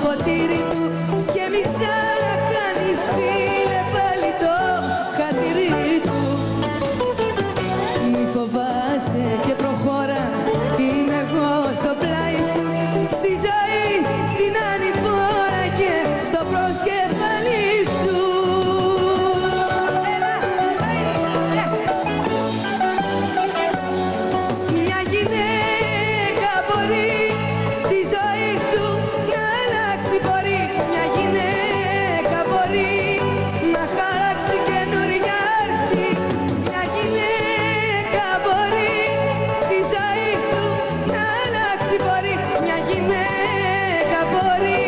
ποτήρι του και μην ξανακάνεις φίλε πάλι το χατήρι του. Μη φοβάσαι και προχώρα, είμαι εγώ στο πλάι σου, στη ζωή στην ανηφόρα και στο προσκεφαλί σου. Μια γυναίκα μπορεί τη ζωή σου να αλλάξει, μπορεί. Μια γυναίκα μπορεί να χαράξει καινούρια αρχή. Μια γυναίκα μπορεί τη ζωή σου να αλλάξει, μπορεί. Μια γυναίκα μπορεί